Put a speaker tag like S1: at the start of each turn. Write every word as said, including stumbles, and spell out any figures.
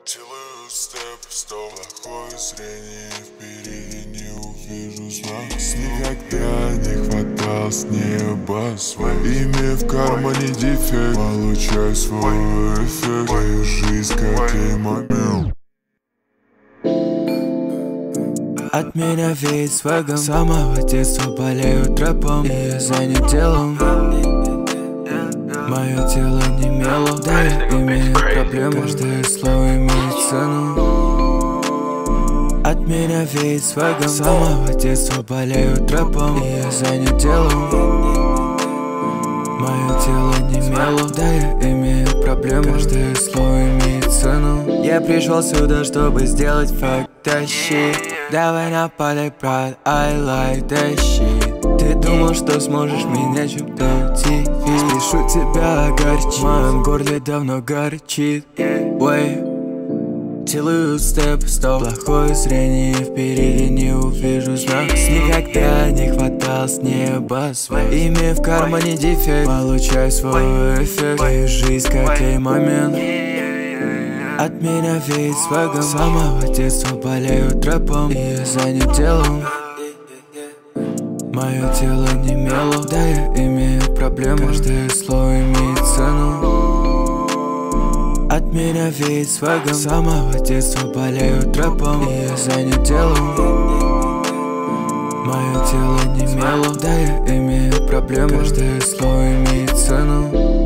S1: Делаю степ, стоп, плохое зрение, впереди не увижу знак. Никогда не хватал с неба своими в кармане дефект. Получай свой эффект, твою жизнь как и момент.
S2: От меня веет свэгом, с самого детства болею трэпом, и я занят делом. Мое тело немело, да я имею проблемы, каждое слово имеет цену. От меня веет свэгом, с самого детства болею трэпом, и я занят делом. Мое тело немело, да я имею проблемы, каждое слово имеет цену. Я пришел сюда, чтобы сделать факт, тащи. Давай нападай, брат, I like that shit. Ты думал, что сможешь меня чем-то удивить? Спешу тебя огорчить, в моем горле давно горчит. Ой, делаю степ, стоп, плохое зрение, впереди не увижу знак. Никогда не хватал с неба свет, имея в кармане дефект. Получай свой эффект, твою жизнь как и момент. От меня веет свэгом, с самого детства болею трэпом, и я занят делом. Мое тело немело, да я имею проблемы, каждое слово имеет цену. От меня веет свэгом, с самого детства болею трэпом, и я занят делом. Мое тело немело, да я имею проблемы, каждое слово имеет цену.